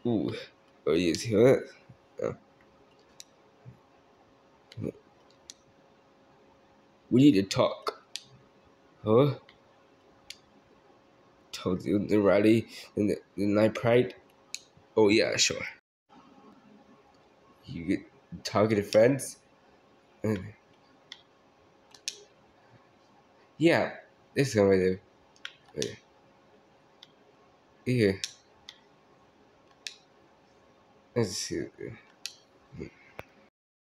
Ooh. Oh yes, huh? Uh, we need to talk. Huh? Told you the rally and the night pride. Oh yeah, sure. You get talking to friends. Uh, yeah, this one right there. Yeah. Let's see.